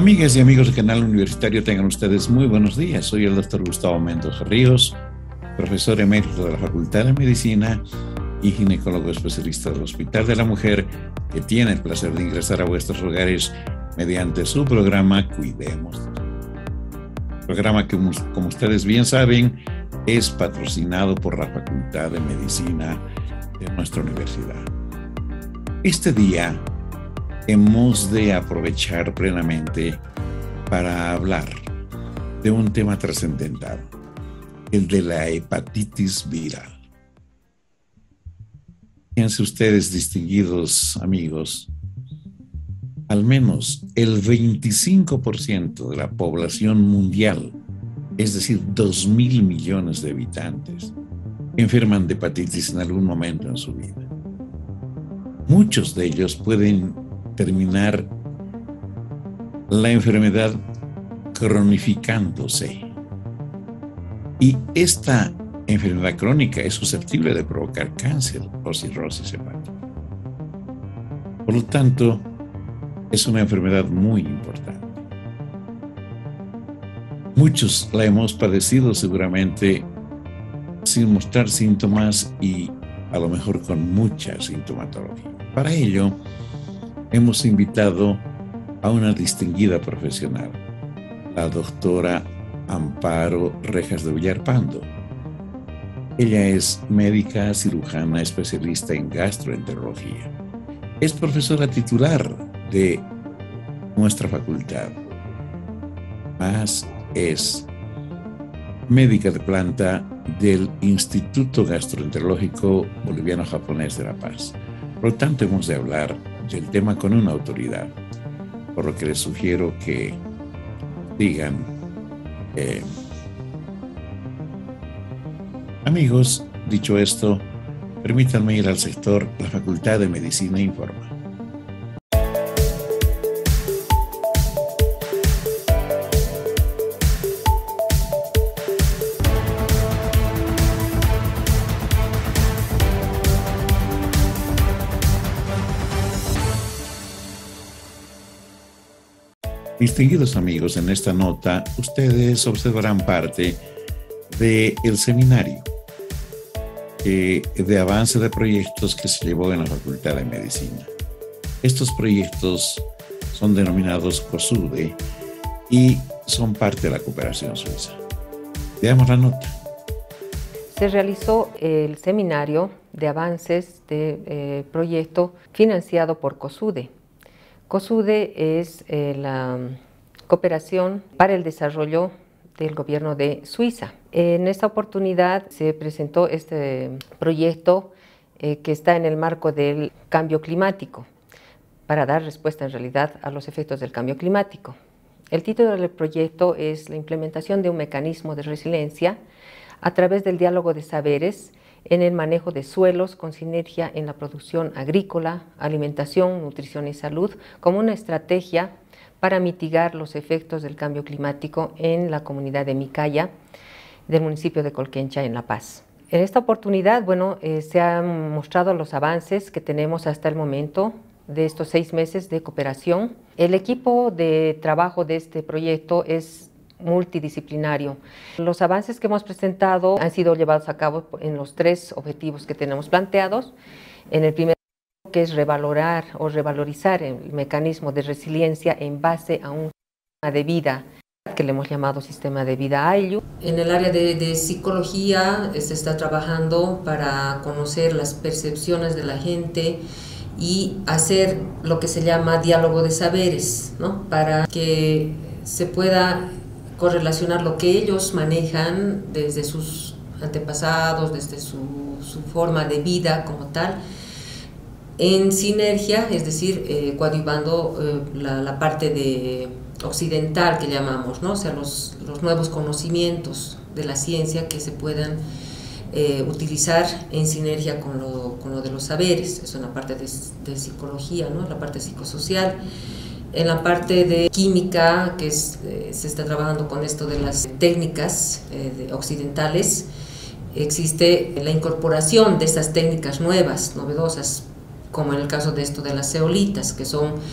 Amigas y amigos del canal universitario, tengan ustedes muy buenos días. Soy el doctor Gustavo Mendoza Ríos, profesor emérito de la Facultad de Medicina y ginecólogo especialista del Hospital de la Mujer, que tiene el placer de ingresar a vuestros hogares mediante su programa Cuidemos. Programa que, como ustedes bien saben, es patrocinado por la Facultad de Medicina de nuestra universidad. Este día hemos de aprovechar plenamente para hablar de un tema trascendental, el de la hepatitis viral. Fíjense ustedes, distinguidos amigos, al menos el 25% de la población mundial, es decir, 2.000 millones de habitantes, enferman de hepatitis en algún momento en su vida. Muchos de ellos pueden terminar la enfermedad cronificándose. Y esta enfermedad crónica es susceptible de provocar cáncer o cirrosis hepática. Por lo tanto, es una enfermedad muy importante. Muchos la hemos padecido seguramente sin mostrar síntomas y a lo mejor con mucha sintomatología. Para ello, hemos invitado a una distinguida profesional, la doctora Amparo Rejas de Villarpando. Ella es médica cirujana especialista en gastroenterología. Es profesora titular de nuestra facultad. Más es médica de planta del Instituto Gastroenterológico Boliviano-Japonés de La Paz. Por lo tanto, hemos de hablar del tema con una autoridad, por lo que les sugiero que digan, amigos, dicho esto, permítanme ir al sector La Facultad de Medicina Informa. Distinguidos amigos, en esta nota ustedes observarán parte del seminario de avance de proyectos que se llevó en la Facultad de Medicina. Estos proyectos son denominados COSUDE y son parte de la cooperación suiza. Veamos la nota. Se realizó el seminario de avances de proyecto financiado por COSUDE. COSUDE es la cooperación para el desarrollo del gobierno de Suiza. En esta oportunidad se presentó este proyecto que está en el marco del cambio climático, para dar respuesta en realidad a los efectos del cambio climático. El título del proyecto es la implementación de un mecanismo de resiliencia a través del diálogo de saberes en el manejo de suelos con sinergia en la producción agrícola, alimentación, nutrición y salud, como una estrategia para mitigar los efectos del cambio climático en la comunidad de Micaya, del municipio de Colquencha, en La Paz. En esta oportunidad, se han mostrado los avances que tenemos hasta el momento de estos 6 meses de cooperación. El equipo de trabajo de este proyecto es multidisciplinario. Los avances que hemos presentado han sido llevados a cabo en los 3 objetivos que tenemos planteados. En el primer, que es revalorar o revalorizar el mecanismo de resiliencia en base a un sistema de vida que le hemos llamado sistema de vida AILU. En el área de psicología se está trabajando para conocer las percepciones de la gente y hacer lo que se llama diálogo de saberes, ¿no? Para que se pueda correlacionar lo que ellos manejan desde sus antepasados, desde su forma de vida como tal, en sinergia, es decir, coadyuvando la parte de occidental que llamamos, ¿no? O sea, los nuevos conocimientos de la ciencia que se puedan utilizar en sinergia con lo de los saberes. Eso en la parte de psicología, ¿no? La parte psicosocial. En la parte de química, que se está trabajando con esto de las técnicas occidentales, existe la incorporación de estas técnicas nuevas, novedosas, como en el caso de esto de las zeolitas, que son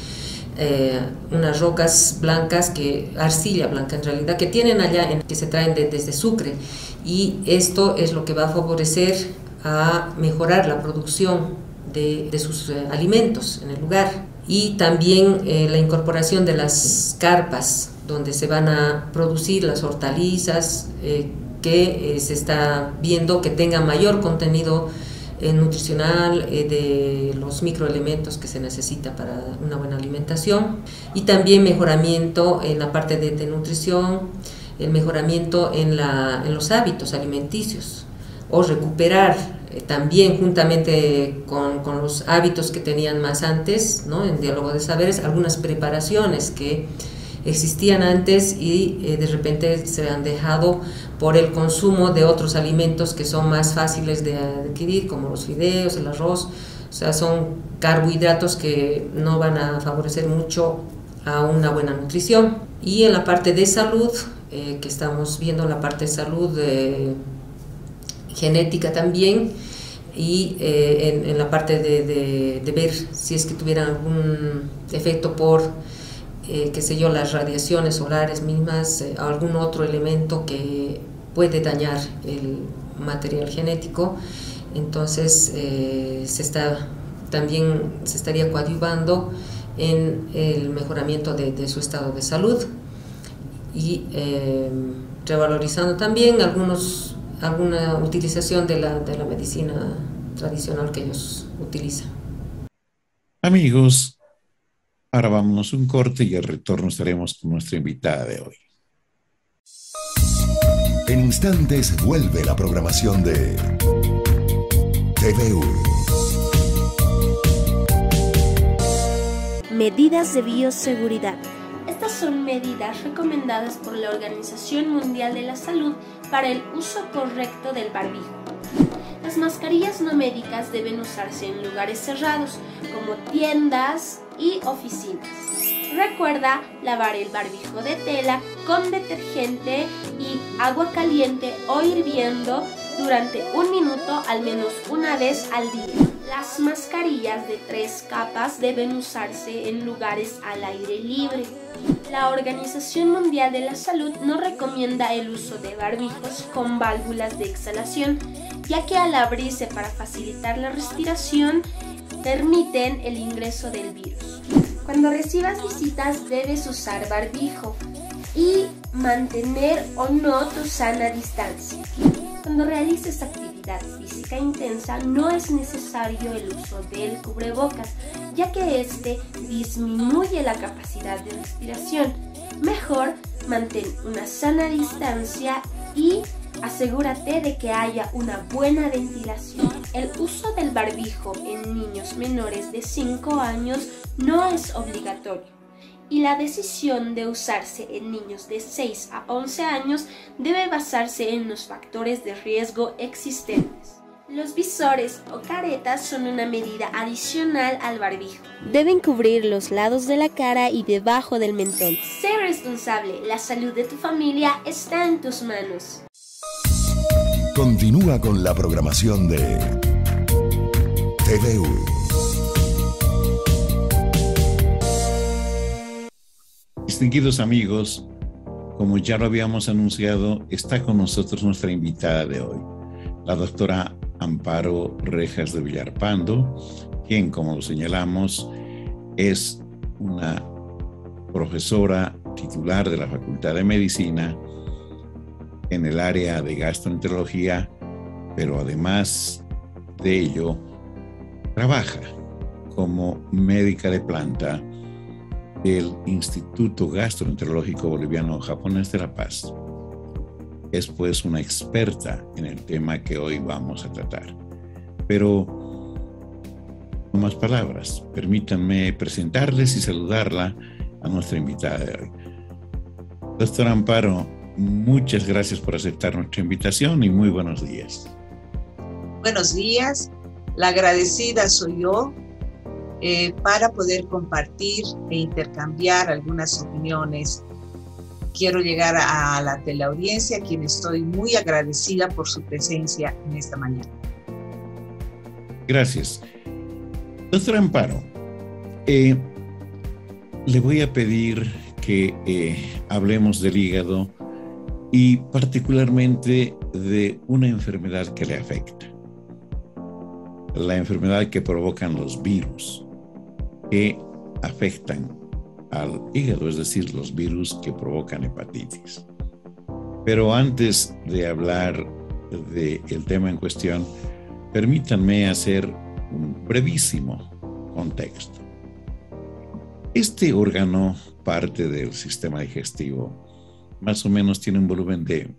unas rocas blancas, arcilla blanca en realidad, que tienen allá, que se traen desde Sucre, y esto es lo que va a favorecer a mejorar la producción de sus alimentos en el lugar. Y también la incorporación de las carpas donde se van a producir las hortalizas, que se está viendo que tengan mayor contenido nutricional, de los microelementos que se necesita para una buena alimentación, y también mejoramiento en la parte de nutrición, el mejoramiento en los hábitos alimenticios, o recuperar también juntamente con los hábitos que tenían más antes, ¿no? En Diálogo de Saberes, algunas preparaciones que existían antes y de repente se han dejado por el consumo de otros alimentos que son más fáciles de adquirir, como los fideos, el arroz. O sea, son carbohidratos que no van a favorecer mucho a una buena nutrición. Y en la parte de salud, que estamos viendo la parte de salud genética también, y en la parte de ver si es que tuvieran algún efecto por qué sé yo, las radiaciones solares mismas, algún otro elemento que puede dañar el material genético. Entonces también se estaría coadyuvando en el mejoramiento de su estado de salud, y revalorizando también alguna utilización de la medicina tradicional que ellos utilizan. Amigos, ahora vámonos un corte y al retorno estaremos con nuestra invitada de hoy. En instantes vuelve la programación de TVU. Medidas de bioseguridad. Estas son medidas recomendadas por la Organización Mundial de la Salud para el uso correcto del barbijo. Las mascarillas no médicas deben usarse en lugares cerrados, como tiendas y oficinas. Recuerda lavar el barbijo de tela con detergente y agua caliente o hirviendo durante 1 minuto al menos una vez al día. Las mascarillas de 3 capas deben usarse en lugares al aire libre. La Organización Mundial de la Salud no recomienda el uso de barbijos con válvulas de exhalación, ya que al abrirse para facilitar la respiración, permiten el ingreso del virus. Cuando recibas visitas debes usar barbijo y mantener o no tu sana distancia. Cuando realices actividad física intensa no es necesario el uso del cubrebocas, ya que este disminuye la capacidad de respiración. Mejor mantén una sana distancia y asegúrate de que haya una buena ventilación. El uso del barbijo en niños menores de 5 años no es obligatorio, y la decisión de usarse en niños de 6 a 11 años debe basarse en los factores de riesgo existentes. Los visores o caretas son una medida adicional al barbijo. Deben cubrir los lados de la cara y debajo del mentón. Sé responsable, la salud de tu familia está en tus manos. Continúa con la programación de TVU. Distinguidos amigos, como ya lo habíamos anunciado, está con nosotros nuestra invitada de hoy, la doctora Amparo Rejas de Villarpando, quien, como lo señalamos, es una profesora titular de la Facultad de Medicina en el área de gastroenterología, pero además de ello, trabaja como médica de planta del Instituto Gastroenterológico Boliviano Japonés de La Paz. Es pues una experta en el tema que hoy vamos a tratar. Pero, no más palabras, permítanme presentarles y saludarla a nuestra invitada de hoy. Doctora Amparo, muchas gracias por aceptar nuestra invitación y muy buenos días. Buenos días, la agradecida soy yo para poder compartir e intercambiar algunas opiniones. Quiero llegar a la teleaudiencia, a quien estoy muy agradecida por su presencia en esta mañana. Gracias. Doctora Amparo, le voy a pedir que hablemos del hígado y particularmente de una enfermedad que le afecta. La enfermedad que provocan los virus que afectan al hígado, es decir, los virus que provocan hepatitis. Pero antes de hablar del tema en cuestión, permítanme hacer un brevísimo contexto. Este órgano, parte del sistema digestivo, más o menos tiene un volumen de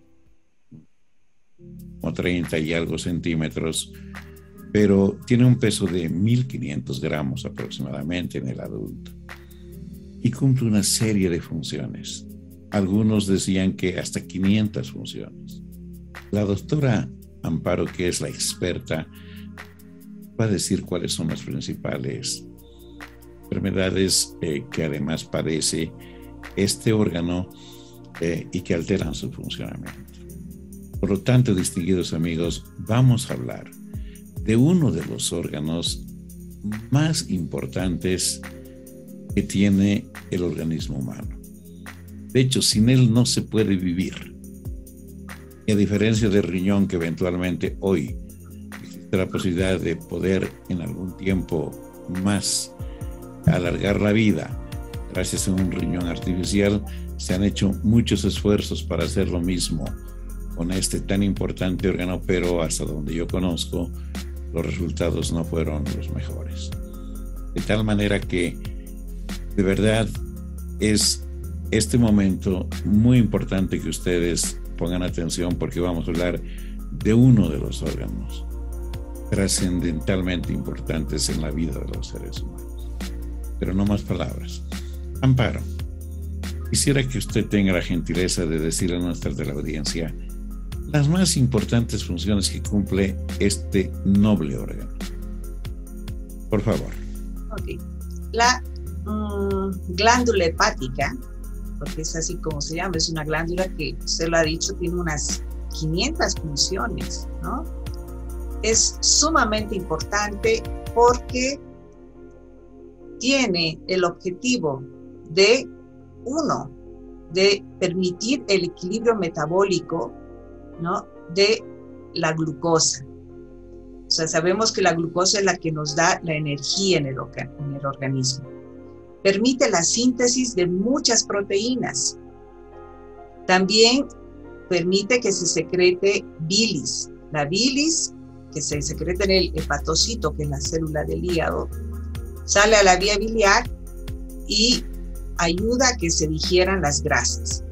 como 30 y algo centímetros, pero tiene un peso de 1.500 gramos aproximadamente en el adulto y cumple una serie de funciones. Algunos decían que hasta 500 funciones. La doctora Amparo, que es la experta, va a decir cuáles son las principales enfermedades que además padece este órgano y que alteran su funcionamiento. Por lo tanto, distinguidos amigos, vamos a hablar de uno de los órganos más importantes que tiene el organismo humano. De hecho, sin él no se puede vivir. Y a diferencia del riñón, que eventualmente hoy existe la posibilidad de poder en algún tiempo más alargar la vida gracias a un riñón artificial, se han hecho muchos esfuerzos para hacer lo mismo con este tan importante órgano, pero hasta donde yo conozco, los resultados no fueron los mejores. De tal manera que, de verdad, es este momento muy importante que ustedes pongan atención, porque vamos a hablar de uno de los órganos trascendentalmente importantes en la vida de los seres humanos. Pero no más palabras. Amparo, quisiera que usted tenga la gentileza de decirle a nuestra teleaudiencia las más importantes funciones que cumple este noble órgano. Por favor. Ok. La glándula hepática, porque es así como se llama, es una glándula que, usted lo ha dicho, tiene unas 500 funciones, ¿no? Es sumamente importante porque tiene el objetivo de, uno, de permitir el equilibrio metabólico, ¿no?, de la glucosa. O sea, sabemos que la glucosa es la que nos da la energía en el organismo. Permite la síntesis de muchas proteínas. También permite que se secrete bilis. La bilis, que se secreta en el hepatocito, que es la célula del hígado, sale a la vía biliar y ayuda a que se digieran las grasas.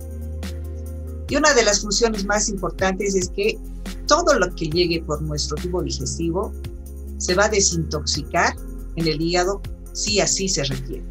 Y una de las funciones más importantes es que todo lo que llegue por nuestro tubo digestivo se va a desintoxicar en el hígado si así se requiere.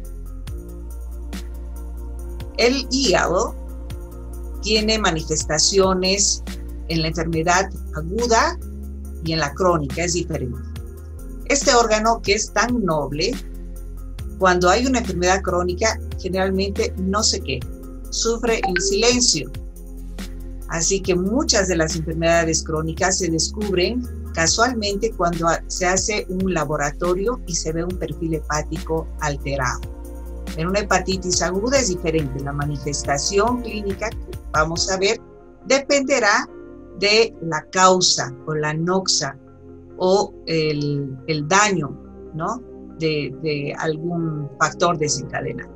El hígado tiene manifestaciones en la enfermedad aguda y en la crónica, es diferente. Este órgano, que es tan noble, cuando hay una enfermedad crónica, generalmente no se queja, sufre en silencio. Así que muchas de las enfermedades crónicas se descubren casualmente cuando se hace un laboratorio y se ve un perfil hepático alterado. En una hepatitis aguda es diferente. La manifestación clínica que vamos a ver dependerá de la causa o la noxa o el daño, ¿no?, de algún factor desencadenante.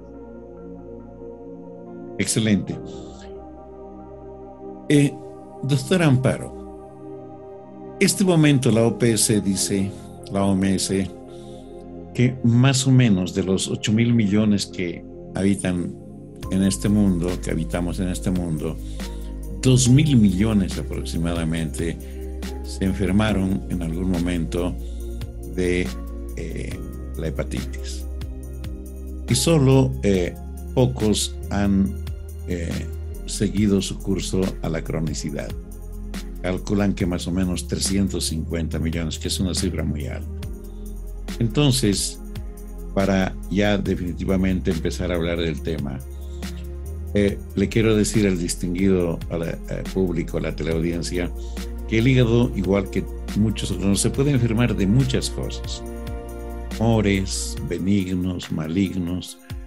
Excelente. Doctora Amparo, este momento la OPS dice, la OMS, que más o menos de los 8.000 millones que habitan en este mundo, que habitamos en este mundo, 2.000 millones aproximadamente se enfermaron en algún momento de la hepatitis. Y solo pocos han seguido su curso a la cronicidad. Calculan que más o menos 350 millones, que es una cifra muy alta. Entonces, para ya definitivamente empezar a hablar del tema, le quiero decir al distinguido público, a la teleaudiencia, que el hígado, igual que muchos órganos, se puede enfermar de muchas cosas. Tumores benignos, malignos,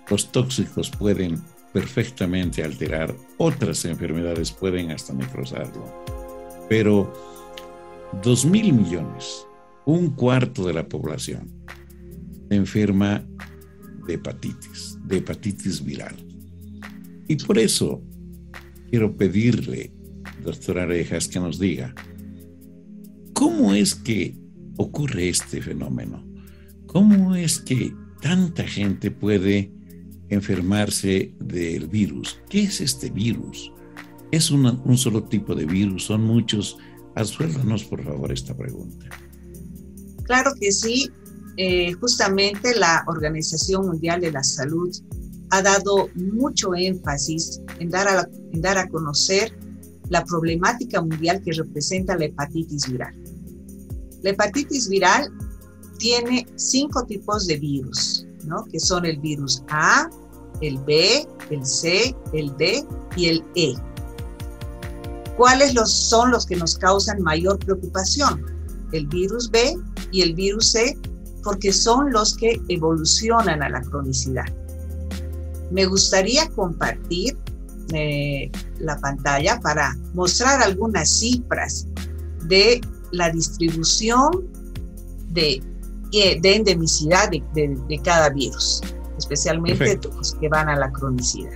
los tóxicos pueden perfectamente alterar, otras enfermedades pueden hasta necrosarlo. Pero 2.000 millones, un cuarto de la población, se enferma de hepatitis viral. Y por eso quiero pedirle, doctora Arejas, que nos diga, ¿cómo es que ocurre este fenómeno? ¿Cómo es que tanta gente puede enfermarse del virus? ¿Qué es este virus? ¿Es un solo tipo de virus? ¿Son muchos? Asuéltanos, por favor, esta pregunta. Claro que sí. Justamente la Organización Mundial de la Salud ha dado mucho énfasis en dar a conocer la problemática mundial que representa la hepatitis viral. La hepatitis viral tiene 5 tipos de virus, ¿no? Que son el virus A, el B, el C, el D y el E. ¿Cuáles son los que nos causan mayor preocupación? El virus B y el virus C, porque son los que evolucionan a la cronicidad. Me gustaría compartir la pantalla para mostrar algunas cifras de la distribución de endemicidad de cada virus, especialmente los que van a la cronicidad.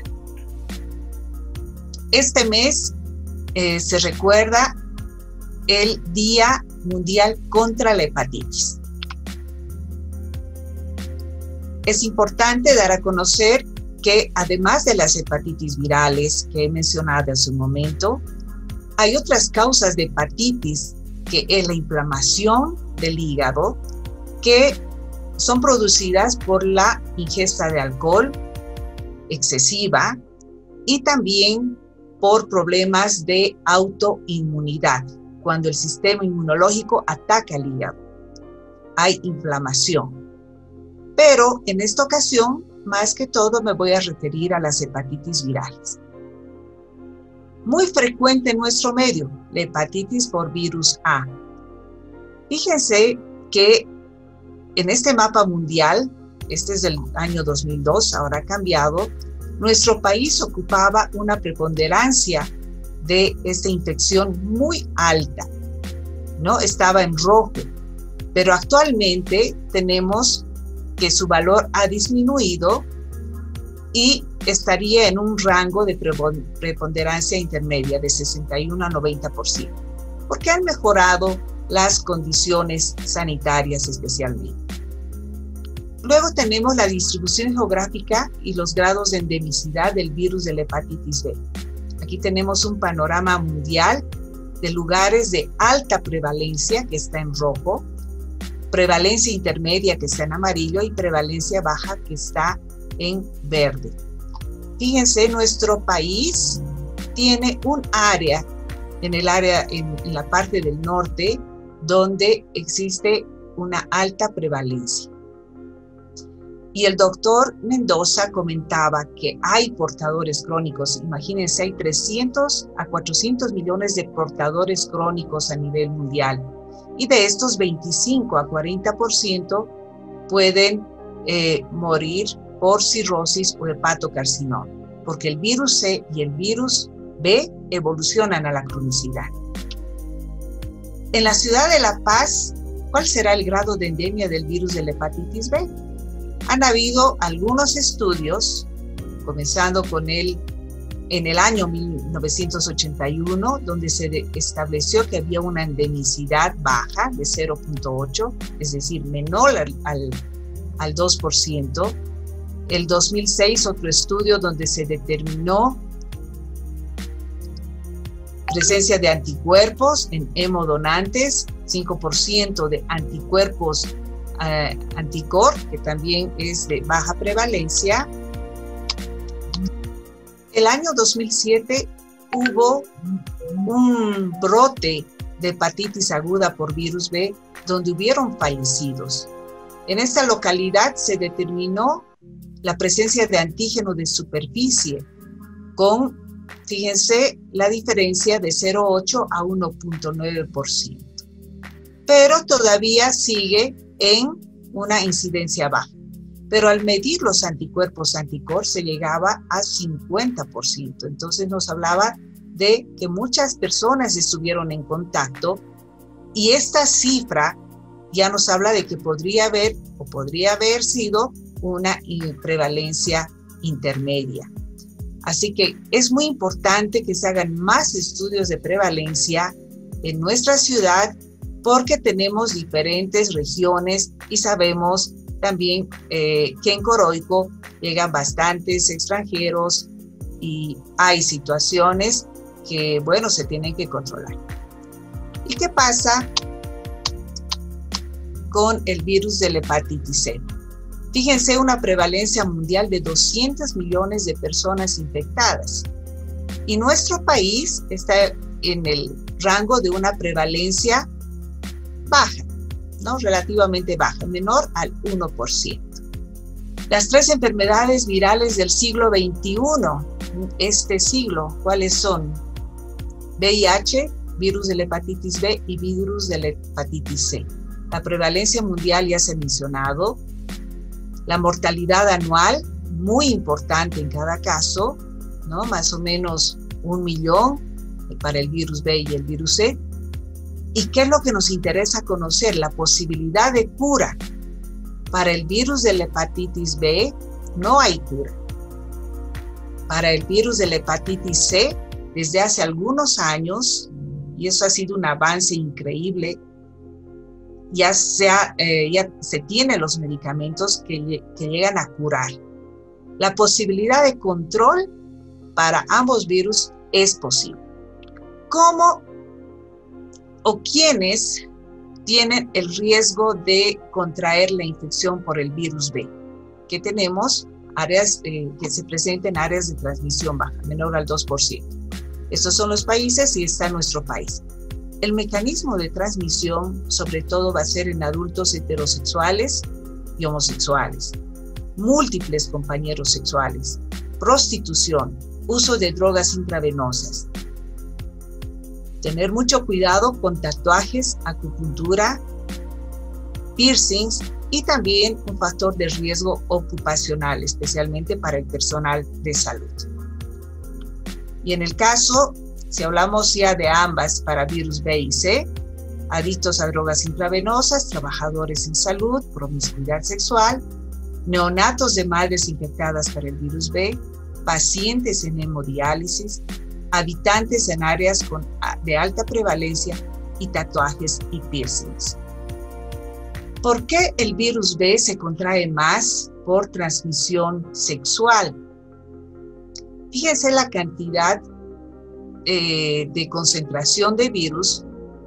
Este mes se recuerda el Día Mundial contra la Hepatitis. Es importante dar a conocer que además de las hepatitis virales que he mencionado hace un momento, hay otras causas de hepatitis, que es la inflamación del hígado, que son producidas por la ingesta de alcohol excesiva y también por problemas de autoinmunidad, cuando el sistema inmunológico ataca el hígado. Hay inflamación. Pero en esta ocasión, más que todo, me voy a referir a las hepatitis virales. Muy frecuente en nuestro medio, la hepatitis por virus A. Fíjense que en este mapa mundial, este es del año 2002, ahora ha cambiado, nuestro país ocupaba una preponderancia de esta infección muy alta, ¿no? Estaba en rojo, pero actualmente tenemos que su valor ha disminuido y estaría en un rango de preponderancia intermedia de 61 a 90%, porque han mejorado las condiciones sanitarias especialmente. Luego tenemos la distribución geográfica y los grados de endemicidad del virus de la hepatitis B. Aquí tenemos un panorama mundial de lugares de alta prevalencia, que está en rojo, prevalencia intermedia, que está en amarillo, y prevalencia baja, que está en verde. Fíjense, nuestro país tiene un área, en la parte del norte, donde existe una alta prevalencia. Y el doctor Mendoza comentaba que hay portadores crónicos. Imagínense, hay 300 a 400 millones de portadores crónicos a nivel mundial. Y de estos, 25 a 40% pueden morir por cirrosis o hepatocarcinoma, porque el virus C y el virus B evolucionan a la cronicidad. En la ciudad de La Paz, ¿cuál será el grado de endemia del virus de la hepatitis B? Han habido algunos estudios, comenzando con en el año 1981, donde se estableció que había una endemicidad baja de 0.8, es decir, menor al 2%. El 2006, otro estudio donde se determinó presencia de anticuerpos en hemodonantes, 5% de anticuerpos anticor, que también es de baja prevalencia. El año 2007 hubo un brote de hepatitis aguda por virus B, donde hubieron fallecidos. En esta localidad se determinó la presencia de antígeno de superficie con, fíjense, la diferencia de 0.8 a 1.9%. Pero todavía sigue en una incidencia baja. pero al medir los anticuerpos anti-core se llegaba a 50%. Entonces nos hablaba de que muchas personas estuvieron en contacto y esta cifra ya nos habla de que podría haber sido una prevalencia intermedia. Así que es muy importante que se hagan más estudios de prevalencia en nuestra ciudad porque tenemos diferentes regiones y sabemos también que en Coroico llegan bastantes extranjeros y hay situaciones que, bueno, se tienen que controlar. ¿Y qué pasa con el virus de la hepatitis C? Fíjense, una prevalencia mundial de 200 millones de personas infectadas. Y nuestro país está en el rango de una prevalencia baja, ¿no? Relativamente baja, menor al 1%. Las 3 enfermedades virales del siglo XXI, este siglo, ¿cuáles son? VIH, virus de la hepatitis B y virus de la hepatitis C. La prevalencia mundial ya se ha mencionado. La mortalidad anual, muy importante en cada caso, ¿no? Más o menos 1 millón para el virus B y el virus C. ¿Y qué es lo que nos interesa conocer? La posibilidad de cura. Para el virus de la hepatitis B no hay cura. Para el virus de la hepatitis C, desde hace algunos años, y eso ha sido un avance increíble, ya se tienen los medicamentos que llegan a curar. La posibilidad de control para ambos virus es posible. ¿Cómo o quiénes tienen el riesgo de contraer la infección por el virus B? Que tenemos áreas que se presentan áreas de transmisión baja, menor al 2%. Estos son los países y está nuestro país. El mecanismo de transmisión, sobre todo, va a ser en adultos heterosexuales y homosexuales, múltiples compañeros sexuales, prostitución, uso de drogas intravenosas. Tener mucho cuidado con tatuajes, acupuntura, piercings y también un factor de riesgo ocupacional, especialmente para el personal de salud. Y en el caso, si hablamos ya de ambas para virus B y C, adictos a drogas intravenosas, trabajadores en salud, promiscuidad sexual, neonatos de madres infectadas para el virus B, pacientes en hemodiálisis, habitantes en áreas de alta prevalencia y tatuajes y piercings. ¿Por qué el virus B se contrae más por transmisión sexual? Fíjense la cantidad de concentración de virus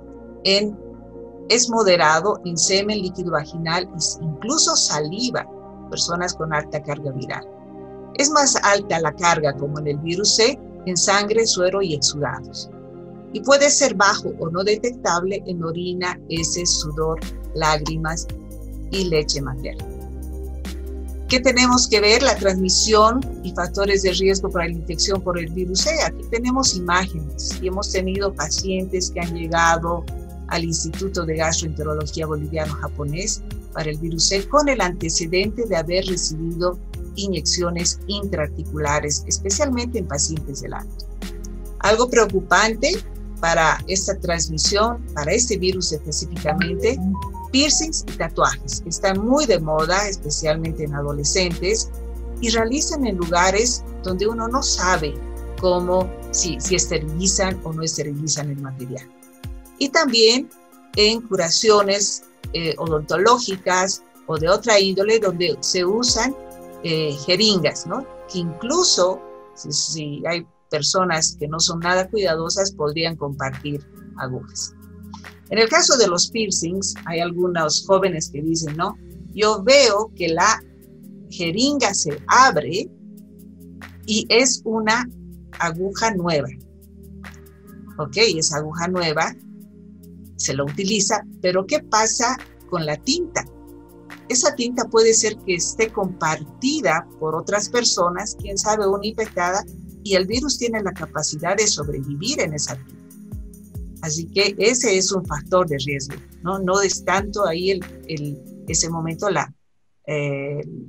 es moderado en semen, líquido vaginal e incluso saliva, personas con alta carga viral. Es más alta la carga, como en el virus C, en sangre, suero y exudados. Y puede ser bajo o no detectable en orina, heces, sudor, lágrimas y leche materna. ¿Qué tenemos que ver? La transmisión y factores de riesgo para la infección por el virus C. Aquí tenemos imágenes y hemos tenido pacientes que han llegado al Instituto de Gastroenterología Boliviano-Japonés para el virus C con el antecedente de haber recibido inyecciones intraarticulares, especialmente en pacientes del alto. Algo preocupante para esta transmisión, para este virus específicamente, piercings y tatuajes, que están muy de moda, especialmente en adolescentes, y realizan en lugares donde uno no sabe cómo, si esterilizan o no esterilizan el material. Y también en curaciones odontológicas o de otra índole donde se usan jeringas, ¿no? Que incluso si hay personas que no son nada cuidadosas podrían compartir agujas. En el caso de los piercings, hay algunos jóvenes que dicen, no, yo veo que la jeringa se abre y es una aguja nueva. Ok, esa aguja nueva se la utiliza, pero ¿qué pasa con la tinta? Esa tinta puede ser que esté compartida por otras personas, quién sabe, una infectada, y el virus tiene la capacidad de sobrevivir en esa tinta. Así que ese es un factor de riesgo, ¿no? No es tanto ahí ese momento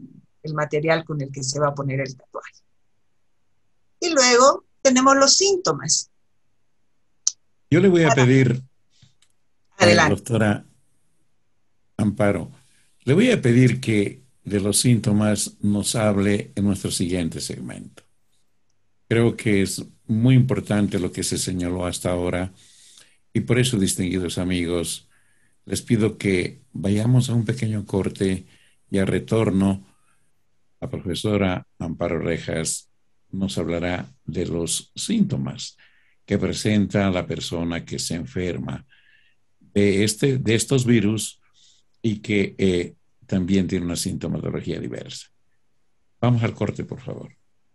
el material con el que se va a poner el tatuaje. Y luego tenemos los síntomas. Yo le voy a pedir, adelante, doctora Amparo, le voy a pedir que de los síntomas nos hable en nuestro siguiente segmento. Creo que es muy importante lo que se señaló hasta ahora y por eso, distinguidos amigos, les pido que vayamos a un pequeño corte y a retorno. La profesora Amparo Rejas nos hablará de los síntomas que presenta la persona que se enferma de estos virus y que también tiene una sintomatología diversa. Vamos al corte, por favor.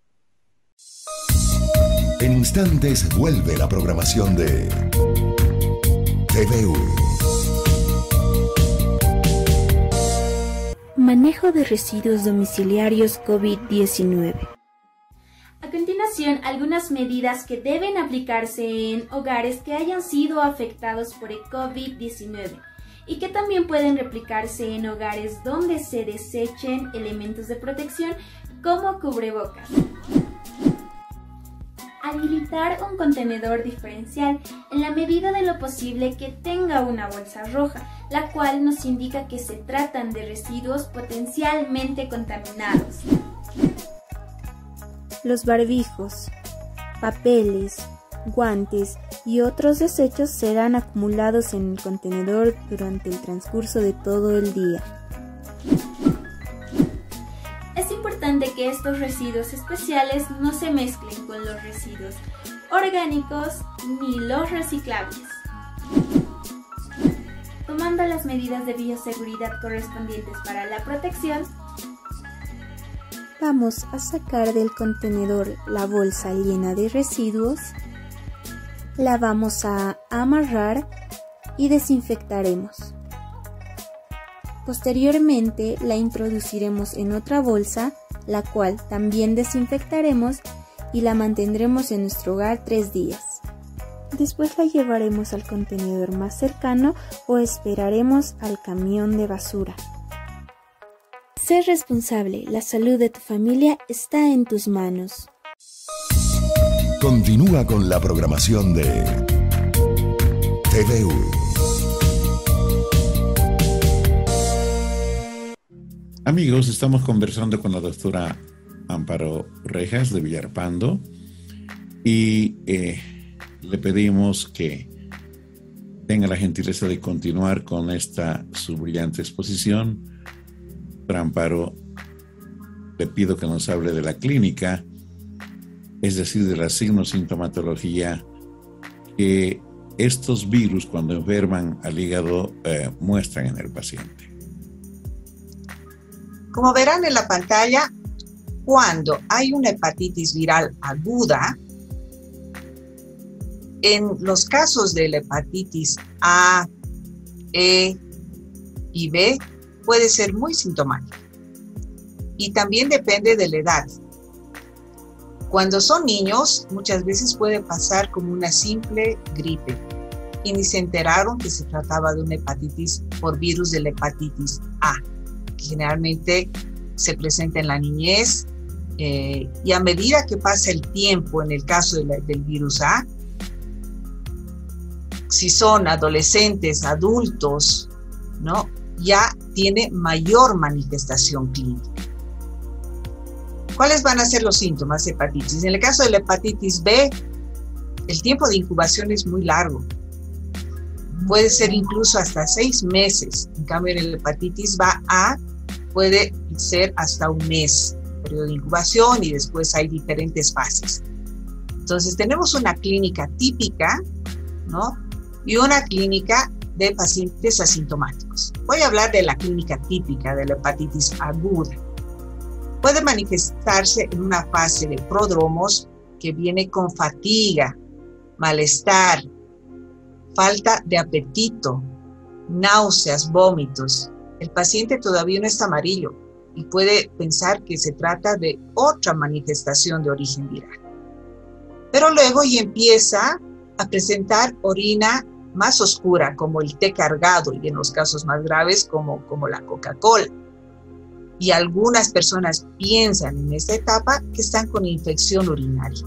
En instantes vuelve la programación de TVU. Manejo de residuos domiciliarios COVID-19. A continuación, algunas medidas que deben aplicarse en hogares que hayan sido afectados por el COVID-19 y que también pueden replicarse en hogares donde se desechen elementos de protección como cubrebocas. Habilitar un contenedor diferencial en la medida de lo posible que tenga una bolsa roja, la cual nos indica que se tratan de residuos potencialmente contaminados. Los barbijos, papeles, guantes y otros desechos serán acumulados en el contenedor durante el transcurso de todo el día. Es importante que estos residuos especiales no se mezclen con los residuos orgánicos ni los reciclables. Tomando las medidas de bioseguridad correspondientes para la protección, vamos a sacar del contenedor la bolsa llena de residuos, la vamos a amarrar y desinfectaremos. Posteriormente la introduciremos en otra bolsa, la cual también desinfectaremos y la mantendremos en nuestro hogar 3 días. Después la llevaremos al contenedor más cercano o esperaremos al camión de basura. Sé responsable, la salud de tu familia está en tus manos. Continúa con la programación de TVU. Amigos, estamos conversando con la doctora Amparo Rejas de Villalpando y le pedimos que tenga la gentileza de continuar con esta su brillante exposición. Doctora Amparo, le pido que nos hable de la clínica, es decir, de la signosintomatología que estos virus cuando enferman al hígado muestran en el paciente. Como verán en la pantalla, cuando hay una hepatitis viral aguda, en los casos de la hepatitis A, E y B, puede ser muy sintomática. Y también depende de la edad. Cuando son niños, muchas veces puede pasar como una simple gripe y ni se enteraron que se trataba de una hepatitis por virus de la hepatitis A, que generalmente se presenta en la niñez y a medida que pasa el tiempo, en el caso del virus A, si son adolescentes, adultos, ¿no?, ya tiene mayor manifestación clínica. ¿Cuáles van a ser los síntomas de hepatitis? En el caso de la hepatitis B, el tiempo de incubación es muy largo. Puede ser incluso hasta 6 meses. En cambio, en la hepatitis A puede ser hasta 1 mes, periodo de incubación, y después hay diferentes fases. Entonces, tenemos una clínica típica, ¿no?, y una clínica de pacientes asintomáticos. Voy a hablar de la clínica típica de la hepatitis aguda. Puede manifestarse en una fase de prodromos que viene con fatiga, malestar, falta de apetito, náuseas, vómitos. El paciente todavía no está amarillo y puede pensar que se trata de otra manifestación de origen viral. Pero luego ya empieza a presentar orina más oscura, como el té cargado, y en los casos más graves como la Coca-Cola. y algunas personas piensan en esta etapa que están con infección urinaria.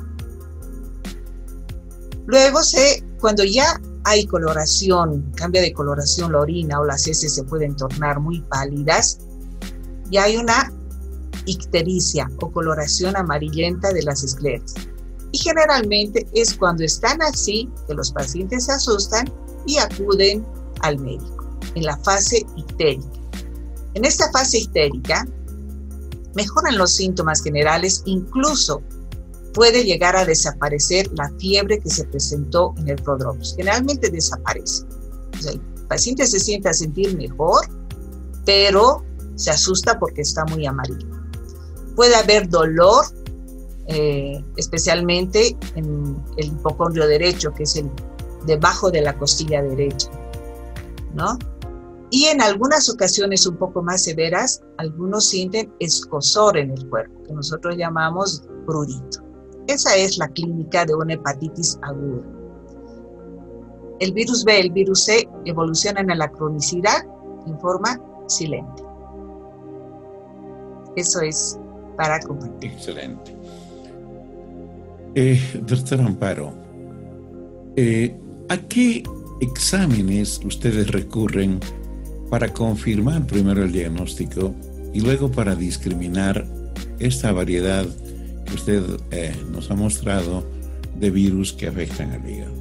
Luego, cuando ya hay coloración, cambia de coloración la orina o las heces se pueden tornar muy pálidas, ya hay una ictericia o coloración amarillenta de las escleras. Y generalmente es cuando están así que los pacientes se asustan y acuden al médico, en la fase ictérica. En esta fase ictérica mejoran los síntomas generales, incluso puede llegar a desaparecer la fiebre que se presentó en el prodromio. Generalmente desaparece. O sea, el paciente se siente a sentir mejor, pero se asusta porque está muy amarillo. Puede haber dolor, especialmente en el hipocondrio derecho, que es el debajo de la costilla derecha, ¿no? Y en algunas ocasiones un poco más severas, algunos sienten escozor en el cuerpo, que nosotros llamamos prurito. Esa es la clínica de una hepatitis aguda. El virus B y el virus C evolucionan a la cronicidad en forma silente. Eso es para compartir. Excelente. Doctor Amparo, ¿a qué exámenes ustedes recurren para confirmar primero el diagnóstico y luego para discriminar esta variedad que usted nos ha mostrado de virus que afectan al hígado?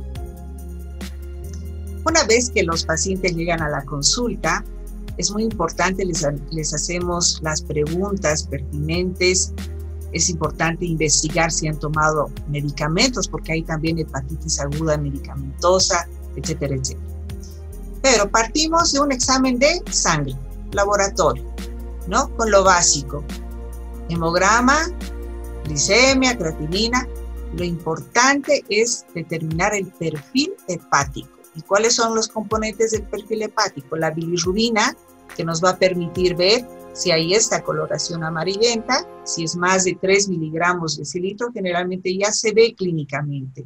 Una vez que los pacientes llegan a la consulta, es muy importante, les hacemos las preguntas pertinentes. Es importante investigar si han tomado medicamentos, porque hay también hepatitis aguda medicamentosa, etcétera, etcétera. Pero partimos de un examen de sangre, laboratorio, ¿no? Con lo básico: hemograma, glicemia, creatinina. Lo importante es determinar el perfil hepático. ¿Y cuáles son los componentes del perfil hepático? La bilirrubina, que nos va a permitir ver si hay esta coloración amarillenta. Si es más de 3 miligramos de cilitro, generalmente ya se ve clínicamente.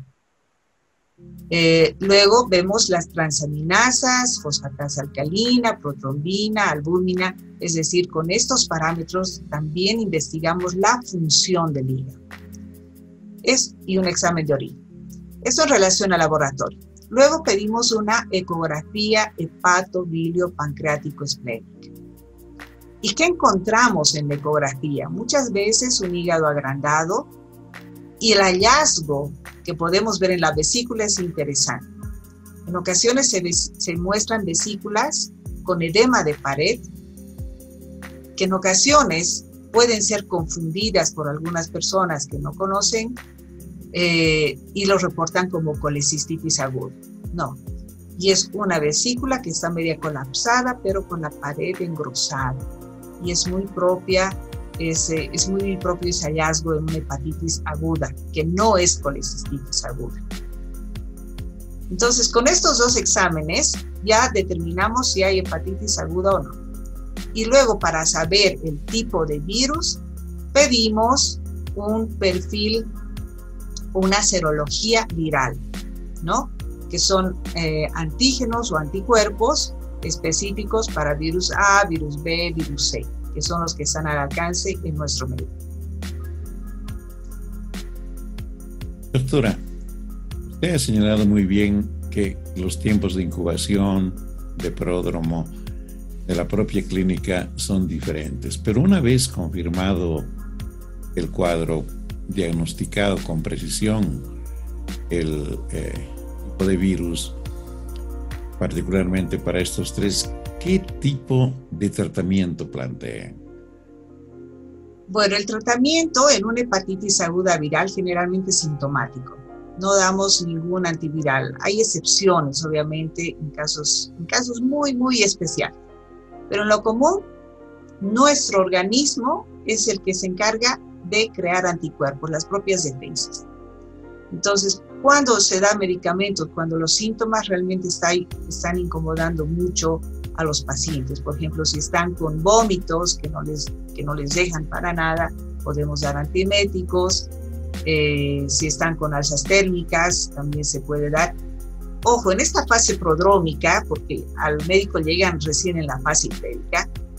Luego vemos las transaminasas, fosfatasa alcalina, protrombina, albúmina. Es decir, con estos parámetros también investigamos la función del hígado. Y un examen de orina. Eso en relación al laboratorio. Luego pedimos una ecografía hepato-bilio-pancreático-esplénica. ¿Y qué encontramos en la ecografía? Muchas veces un hígado agrandado, y el hallazgo que podemos ver en la vesícula es interesante. En ocasiones se muestran vesículas con edema de pared, que en ocasiones pueden ser confundidas por algunas personas que no conocen y lo reportan como colecistitis aguda. No, y es una vesícula que está media colapsada, pero con la pared engrosada. Y es muy propio ese hallazgo en una hepatitis aguda, que no es colecistitis aguda. Entonces, con estos dos exámenes ya determinamos si hay hepatitis aguda o no. Y luego, para saber el tipo de virus, pedimos un perfil, una serología viral, ¿no? Que son antígenos o anticuerpos específicos para virus A, virus B, virus C, que son los que están al alcance en nuestro medio. Doctora, usted ha señalado muy bien que los tiempos de incubación, de pródromo, de la propia clínica son diferentes, pero una vez confirmado el cuadro, diagnosticado con precisión el tipo de virus, particularmente para estos tres, ¿qué tipo de tratamiento plantean? Bueno, el tratamiento en una hepatitis aguda viral generalmente es sintomático. No damos ningún antiviral. Hay excepciones, obviamente, en casos muy, muy especiales. Pero en lo común, nuestro organismo es el que se encarga de crear anticuerpos, las propias defensas. Entonces, cuando se da medicamentos, cuando los síntomas realmente están incomodando mucho a los pacientes, por ejemplo, si están con vómitos que no les dejan para nada, podemos dar antieméticos. Si están con alzas térmicas, también se puede dar. Ojo, en esta fase prodrómica, porque al médico llegan recién en la fase ictérica,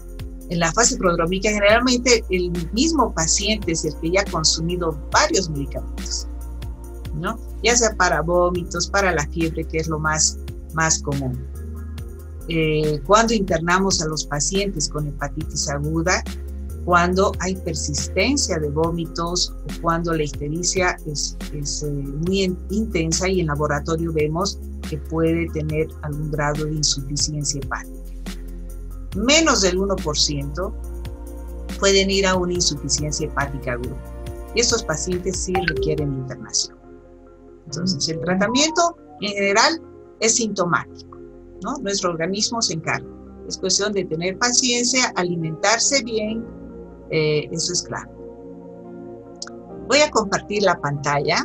En la fase prodrómica, generalmente el mismo paciente es el que ya ha consumido varios medicamentos, ¿no? Ya sea para vómitos, para la fiebre, que es lo más común. Cuando internamos a los pacientes con hepatitis aguda, cuando hay persistencia de vómitos o cuando la ictericia es muy intensa y en laboratorio vemos que puede tener algún grado de insuficiencia hepática. Menos del 1% pueden ir a una insuficiencia hepática aguda. Y estos pacientes sí requieren internación. Entonces, el tratamiento en general es sintomático, ¿no? Nuestro organismo se encarga. Es cuestión de tener paciencia, alimentarse bien, eso es claro. Voy a compartir la pantalla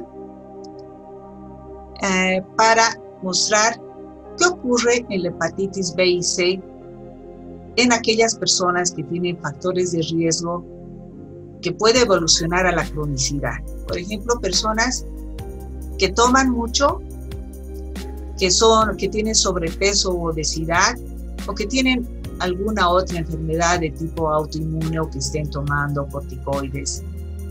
para mostrar qué ocurre en la hepatitis B y C en aquellas personas que tienen factores de riesgo que puede evolucionar a la cronicidad. Por ejemplo, personas que toman mucho, que tienen sobrepeso u obesidad o que tienen alguna otra enfermedad de tipo autoinmune o que estén tomando corticoides.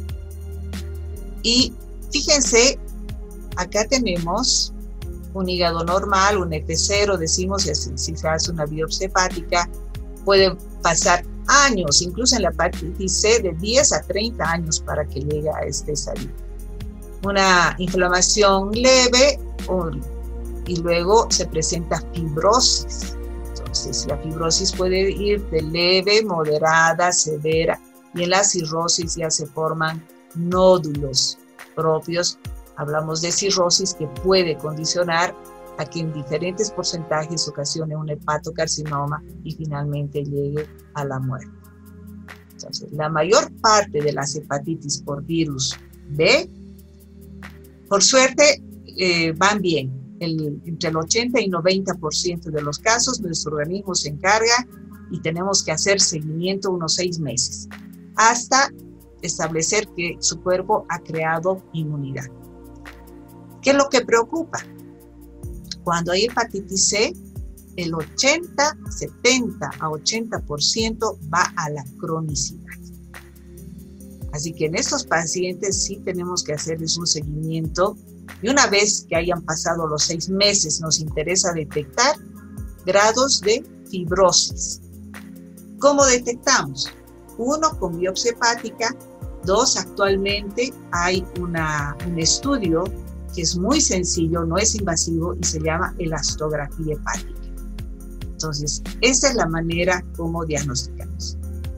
Y fíjense, acá tenemos un hígado normal, un F0, decimos, si se hace una biopsia hepática, puede pasar años, incluso en la hepatitis C, de 10 a 30 años para que llegue a este estadio. Una inflamación leve y luego se presenta fibrosis. Entonces, la fibrosis puede ir de leve, moderada, severa, y en la cirrosis ya se forman nódulos propios. Hablamos de cirrosis que puede condicionar a que en diferentes porcentajes ocasione un hepatocarcinoma y finalmente llegue a la muerte. Entonces, la mayor parte de las hepatitis por virus B, por suerte, van bien. Entre el 80 y 90% de los casos, nuestro organismo se encarga y tenemos que hacer seguimiento unos 6 meses hasta establecer que su cuerpo ha creado inmunidad. ¿Qué es lo que preocupa? Cuando hay hepatitis C, el 70 a 80% va a la cronicidad. Así que en estos pacientes sí tenemos que hacerles un seguimiento y una vez que hayan pasado los 6 meses nos interesa detectar grados de fibrosis. ¿Cómo detectamos? 1, con biopsia hepática. 2, actualmente hay un estudio que es muy sencillo, no es invasivo y se llama elastografía hepática. Entonces, esa es la manera como diagnosticamos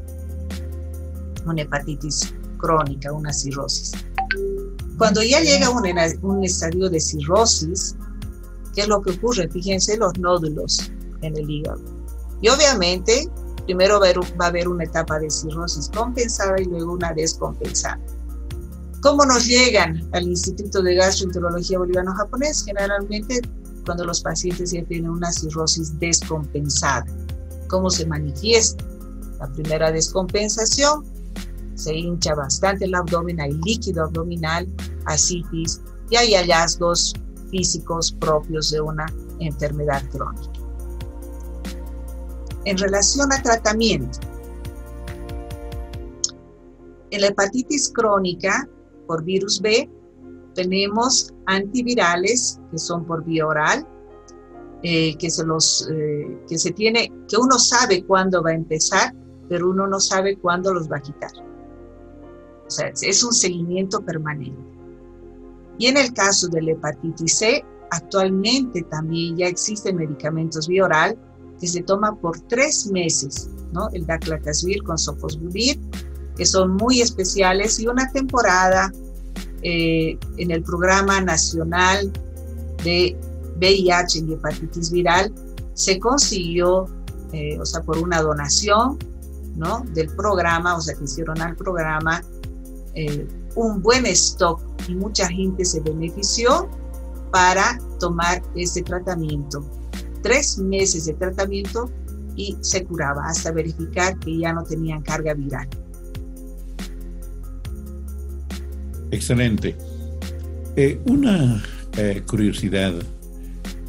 una hepatitis crónica, una cirrosis. Cuando ya llega un estadio de cirrosis, ¿qué es lo que ocurre? Fíjense los nódulos en el hígado. Y obviamente, primero va a haber una etapa de cirrosis compensada y luego una descompensada. ¿Cómo nos llegan al Instituto de Gastroenterología Boliviano-Japonés? Generalmente cuando los pacientes ya tienen una cirrosis descompensada. ¿Cómo se manifiesta? La primera descompensación, se hincha bastante el abdomen, hay líquido abdominal, ascitis y hay hallazgos físicos propios de una enfermedad crónica. En relación al tratamiento, en la hepatitis crónica por virus B, tenemos antivirales que son por vía oral, que uno sabe cuándo va a empezar, pero uno no sabe cuándo los va a quitar. O sea, es un seguimiento permanente. Y en el caso de la hepatitis C, actualmente también ya existen medicamentos vía oral que se toma por 3 meses, ¿no? El daclatasvir con sofosbuvir, que son muy especiales, y una temporada en el Programa Nacional de VIH y Hepatitis Viral se consiguió, por una donación, ¿no?, del programa, que hicieron al programa un buen stock y mucha gente se benefició para tomar este tratamiento. 3 meses de tratamiento y se curaba hasta verificar que ya no tenían carga viral. Excelente. Una curiosidad.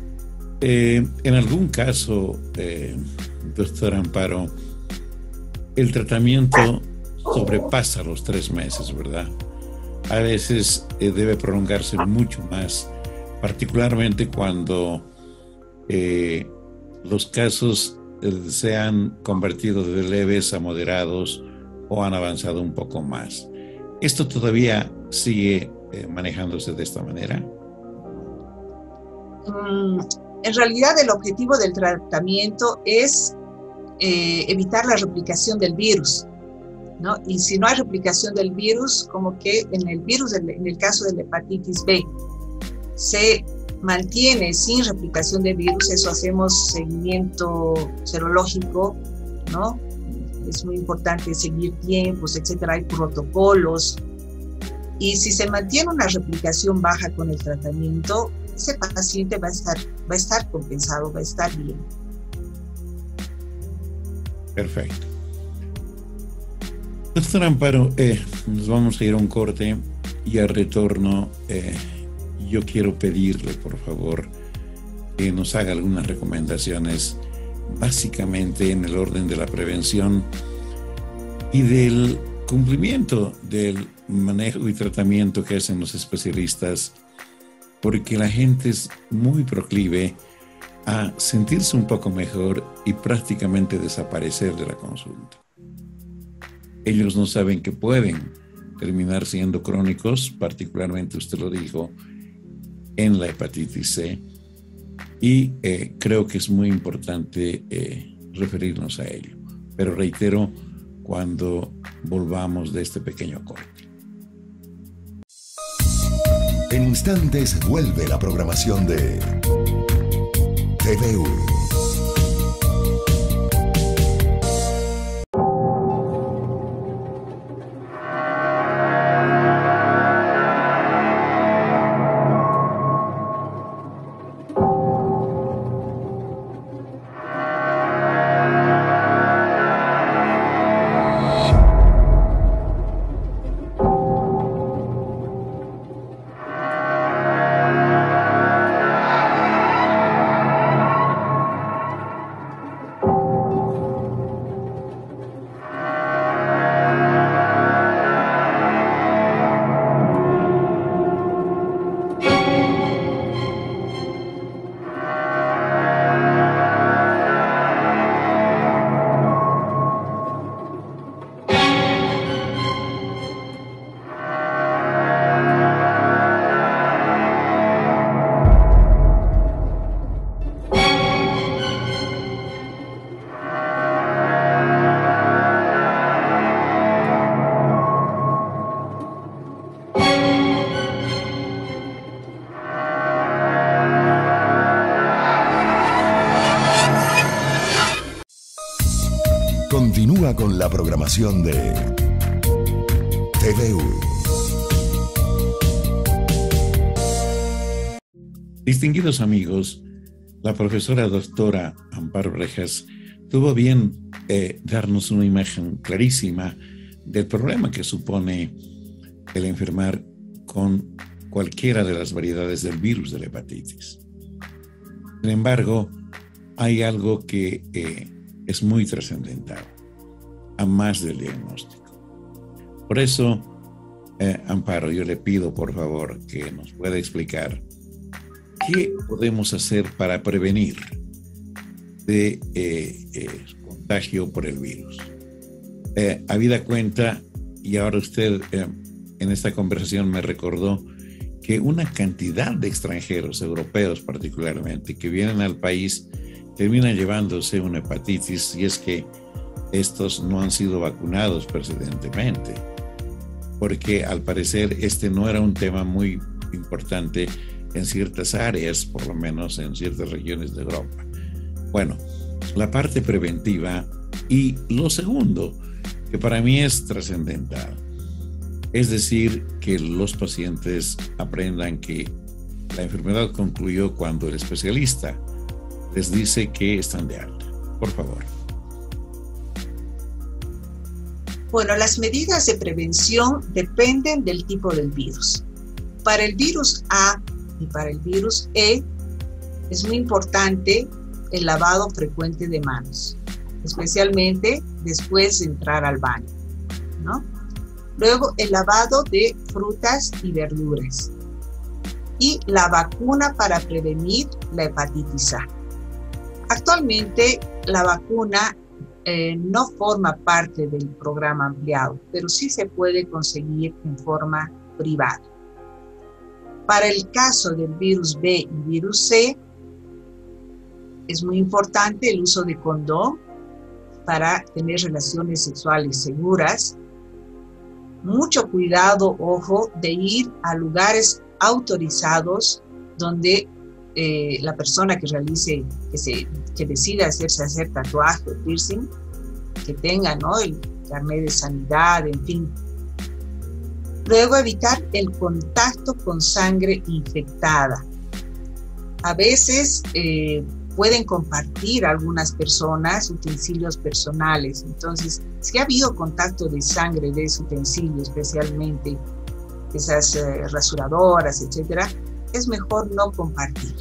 En algún caso, doctora Amparo, el tratamiento sobrepasa los 3 meses, ¿verdad? A veces debe prolongarse mucho más, particularmente cuando los casos se han convertido de leves a moderados o han avanzado un poco más. ¿Esto todavía sigue manejándose de esta manera? En realidad, el objetivo del tratamiento es evitar la replicación del virus, ¿no? Y si no hay replicación del virus, como que en el caso de la hepatitis B, se mantiene sin replicación de virus. Eso hacemos seguimiento serológico, ¿no? Es muy importante seguir tiempos, etcétera. Hay protocolos. Y si se mantiene una replicación baja con el tratamiento, ese paciente va a estar compensado, va a estar bien. Perfecto. Doctor Amparo, nos vamos a ir a un corte y al retorno yo quiero pedirle, por favor, que nos haga algunas recomendaciones, básicamente en el orden de la prevención y del cumplimiento del manejo y tratamiento que hacen los especialistas, porque la gente es muy proclive a sentirse un poco mejor y prácticamente desaparecer de la consulta. Ellos no saben que pueden terminar siendo crónicos, particularmente usted lo dijo, en la hepatitis C, y creo que es muy importante referirnos a ello. Pero reitero, cuando volvamos de este pequeño corte. En instantes vuelve la programación de TVU. Continúa con la programación de TVU. Distinguidos amigos, la profesora doctora Amparo Rejas tuvo bien darnos una imagen clarísima del problema que supone el enfermar con cualquiera de las variedades del virus de la hepatitis. Sin embargo, hay algo que es muy trascendental, a más del diagnóstico. Por eso, Amparo, yo le pido por favor que nos pueda explicar qué podemos hacer para prevenir de contagio por el virus. Habida cuenta, y ahora usted en esta conversación me recordó que una cantidad de extranjeros, europeos particularmente, que vienen al país, terminan llevándose una hepatitis si es que estos no han sido vacunados precedentemente, porque al parecer este no era un tema muy importante en ciertas áreas, por lo menos en ciertas regiones de Europa. Bueno, la parte preventiva y lo segundo, que para mí es trascendental, es decir, que los pacientes aprendan que la enfermedad concluyó cuando el especialista les dice que están de alta. Por favor. Bueno, las medidas de prevención dependen del tipo del virus. Para el virus A y para el virus E es muy importante el lavado frecuente de manos. especialmente después de entrar al baño, ¿no? Luego, el lavado de frutas y verduras. Y la vacuna para prevenir la hepatitis A. Actualmente, la vacuna no forma parte del programa ampliado, pero sí se puede conseguir en forma privada. Para el caso del virus B y virus C, es muy importante el uso de condón para tener relaciones sexuales seguras. Mucho cuidado, ojo, de ir a lugares autorizados donde la persona que realice, que decida hacer tatuaje o piercing, que tenga, ¿no?, el carnet de sanidad, en fin. Luego, evitar el contacto con sangre infectada. A veces pueden compartir algunas personas utensilios personales. Entonces, si ha habido contacto de sangre de ese utensilio, especialmente esas rasuradoras, etcétera, es mejor no compartir.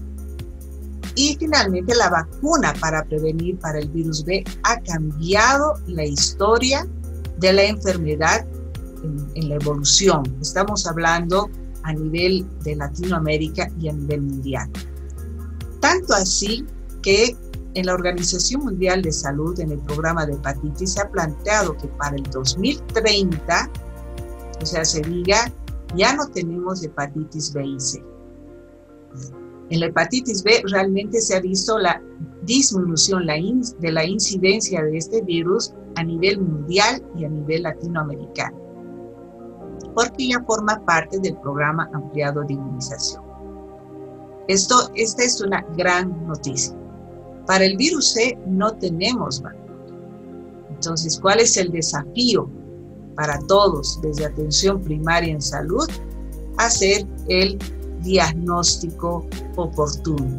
Y finalmente, la vacuna para prevenir para el virus B ha cambiado la historia de la enfermedad en la evolución. Estamos hablando a nivel de Latinoamérica y a nivel mundial. Tanto así que en la Organización Mundial de Salud, en el programa de hepatitis, se ha planteado que para el 2030, o sea, se diga, ya no tenemos hepatitis B y C. En la hepatitis B realmente se ha visto la disminución de la incidencia de este virus a nivel mundial y a nivel latinoamericano, porque ya forma parte del programa ampliado de inmunización. Esta es una gran noticia. Para el virus C no tenemos vacuna. Entonces, ¿cuál es el desafío para todos desde atención primaria en salud? Hacer el diagnóstico oportuno.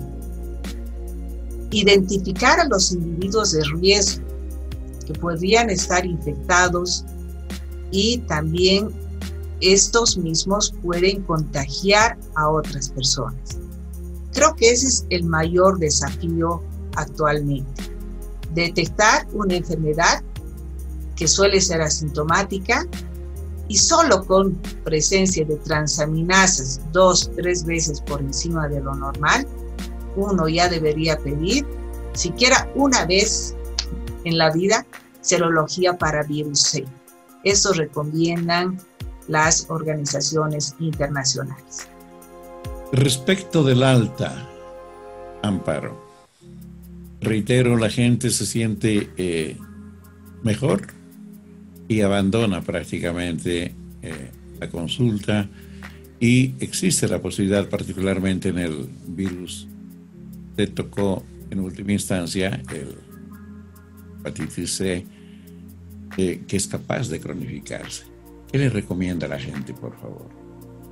Identificar a los individuos de riesgo que podrían estar infectados y también estos mismos pueden contagiar a otras personas. Creo que ese es el mayor desafío actualmente. Detectar una enfermedad que suele ser asintomática y solo con presencia de transaminasas 2-3 veces por encima de lo normal, uno ya debería pedir, siquiera una vez en la vida, serología para virus C. Eso recomiendan las organizaciones internacionales. Respecto del alta, Amparo, reitero, la gente se siente mejor y abandona prácticamente la consulta, y existe la posibilidad, particularmente en el virus que tocó en última instancia, el hepatitis C, que es capaz de cronificarse. ¿Qué le recomienda a la gente, por favor?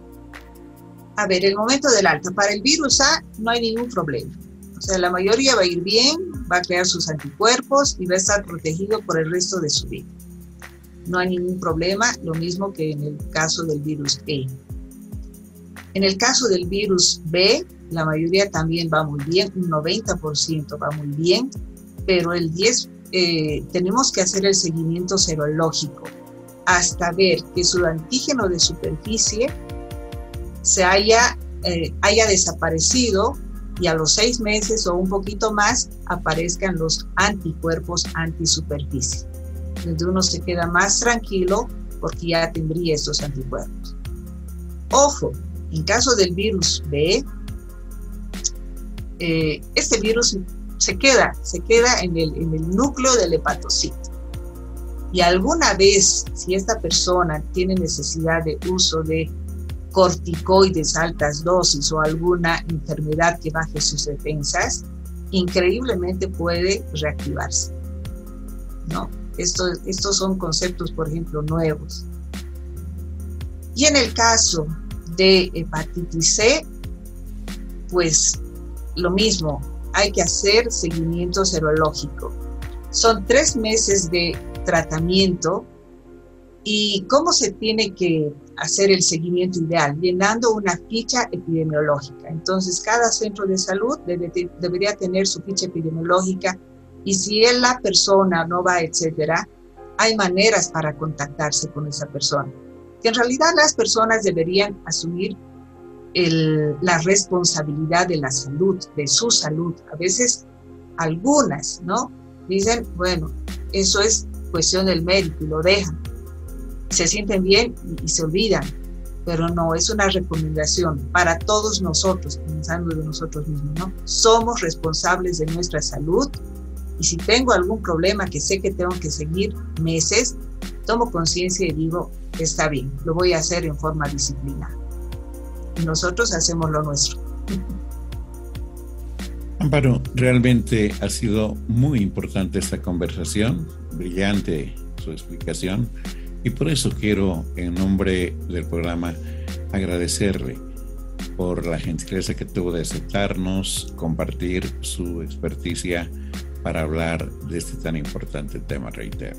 A ver, el momento del alta. Para el virus A no hay ningún problema. O sea, la mayoría va a ir bien, va a crear sus anticuerpos y va a estar protegido por el resto de su vida. No hay ningún problema, lo mismo que en el caso del virus E. En el caso del virus B, la mayoría también va muy bien, un 90% va muy bien, pero el 10% tenemos que hacer el seguimiento serológico hasta ver que su antígeno de superficie se haya desaparecido y a los 6 meses o un poquito más aparezcan los anticuerpos antisuperficie, donde uno se queda más tranquilo porque ya tendría estos anticuerpos. Ojo, en caso del virus B, este virus se queda en el núcleo del hepatocito. Y alguna vez, si esta persona tiene necesidad de uso de corticoides altas dosis o alguna enfermedad que baje sus defensas, increíblemente puede reactivarse, ¿no? Estos son conceptos, por ejemplo, nuevos. Y en el caso de hepatitis C, pues lo mismo, hay que hacer seguimiento serológico. Son 3 meses de tratamiento. ¿Y cómo se tiene que hacer el seguimiento ideal? Llenando una ficha epidemiológica. Entonces, cada centro de salud debería tener su ficha epidemiológica Y si la persona no va, etcétera, hay maneras para contactarse con esa persona. Que en realidad las personas deberían asumir la responsabilidad de la salud, de su salud. A veces algunas, ¿no? Dicen, bueno, eso es cuestión del médico y lo dejan. Se sienten bien y se olvidan. Pero no, es una recomendación para todos nosotros, pensando de nosotros mismos, ¿no? Somos responsables de nuestra salud y si tengo algún problema que sé que tengo que seguir meses, tomo conciencia y digo, está bien, lo voy a hacer en forma disciplinada. Y nosotros hacemos lo nuestro. Amparo, realmente ha sido muy importante esta conversación, brillante su explicación. Y por eso quiero, en nombre del programa, agradecerle por la gentileza que tuvo de aceptarnos, compartir su experticia para hablar de este tan importante tema, reitero.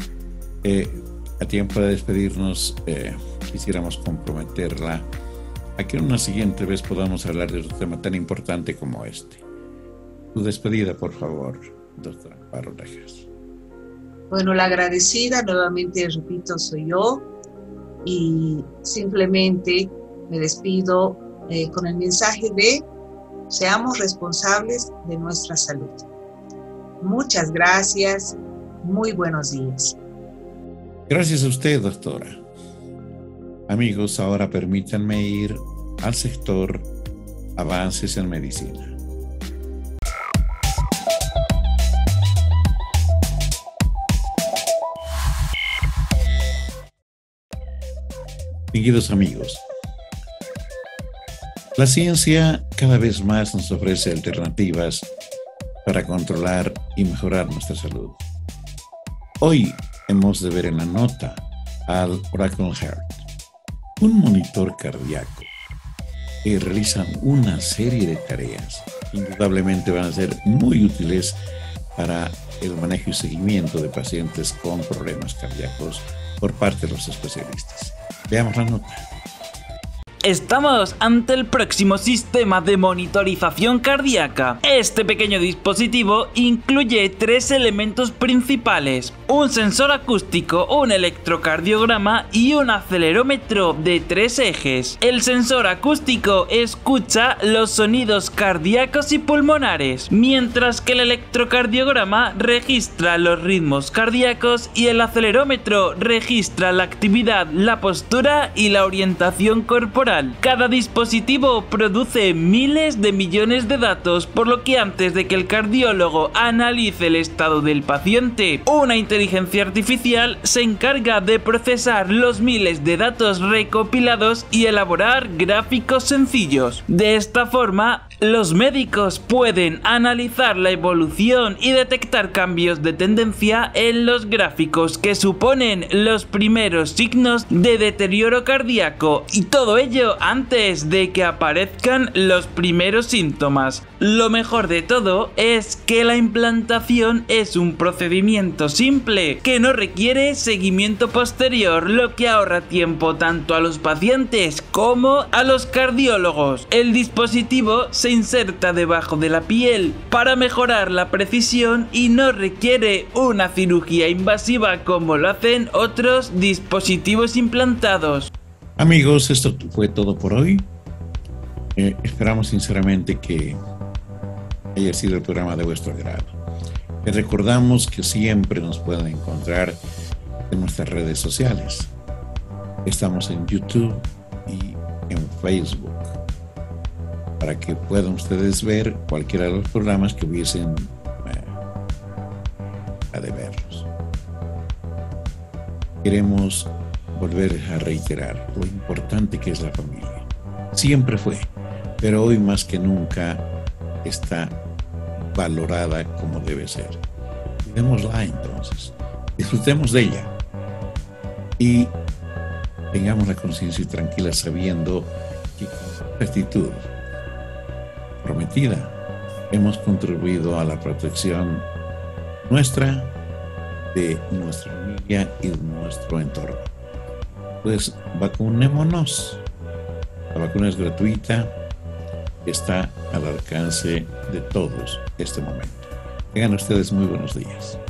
A tiempo de despedirnos, quisiéramos comprometerla a que en una siguiente vez podamos hablar de otro tema tan importante como este. Tu despedida, por favor, doctora Amparo Rejas. Bueno, la agradecida, nuevamente repito, soy yo y simplemente me despido con el mensaje de seamos responsables de nuestra salud. Muchas gracias, muy buenos días. Gracias a usted, doctora. Amigos, ahora permítanme ir al sector Avances en Medicina. Queridos amigos, la ciencia cada vez más nos ofrece alternativas para controlar y mejorar nuestra salud. Hoy hemos de ver en la nota al Oracle Heart, un monitor cardíaco que realizan una serie de tareas que indudablemente van a ser muy útiles para el manejo y seguimiento de pacientes con problemas cardíacos por parte de los especialistas. Veamos la nota. Estamos ante el próximo sistema de monitorización cardíaca. Este pequeño dispositivo incluye 3 elementos principales: un sensor acústico, un electrocardiograma y un acelerómetro de 3 ejes. El sensor acústico escucha los sonidos cardíacos y pulmonares, mientras que el electrocardiograma registra los ritmos cardíacos y el acelerómetro registra la actividad, la postura y la orientación corporal. Cada dispositivo produce miles de millones de datos, por lo que antes de que el cardiólogo analice el estado del paciente, una inteligencia artificial se encarga de procesar los miles de datos recopilados y elaborar gráficos sencillos. De esta forma, los médicos pueden analizar la evolución y detectar cambios de tendencia en los gráficos que suponen los primeros signos de deterioro cardíaco, y todo ello antes de que aparezcan los primeros síntomas. Lo mejor de todo es que la implantación es un procedimiento simple que no requiere seguimiento posterior, lo que ahorra tiempo tanto a los pacientes como a los cardiólogos. El dispositivo se inserta debajo de la piel para mejorar la precisión y no requiere una cirugía invasiva como lo hacen otros dispositivos implantados. Amigos, esto fue todo por hoy. Esperamos sinceramente que haya sido el programa de vuestro agrado. Les recordamos que siempre nos pueden encontrar en nuestras redes sociales. Estamos en YouTube y en Facebook, para que puedan ustedes ver cualquiera de los programas que hubiesen a de verlos. Queremos volver a reiterar lo importante que es la familia. Siempre fue, pero hoy más que nunca está valorada como debe ser. Cuidémosla entonces, disfrutemos de ella y tengamos la conciencia tranquila sabiendo que con la actitud prometida hemos contribuido a la protección nuestra, de nuestra familia y de nuestro entorno. Pues vacunémonos. La vacuna es gratuita, está al alcance de todos este momento. Tengan ustedes muy buenos días.